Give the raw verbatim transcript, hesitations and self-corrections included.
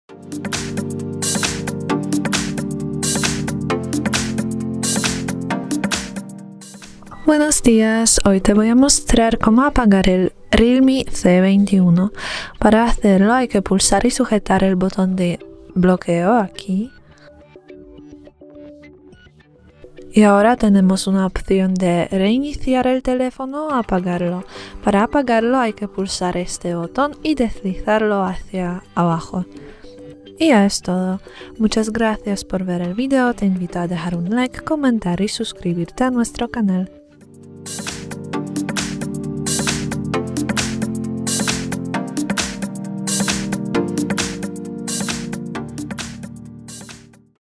Buenos días, hoy te voy a mostrar cómo apagar el Realme C veintiuno. Para hacerlo hay que pulsar y sujetar el botón de bloqueo aquí. Y ahora tenemos una opción de reiniciar el teléfono o apagarlo. Para apagarlo hay que pulsar este botón y deslizarlo hacia abajo. Y ya es todo. Muchas gracias por ver el video, te invito a dejar un like, comentar y suscribirte a nuestro canal.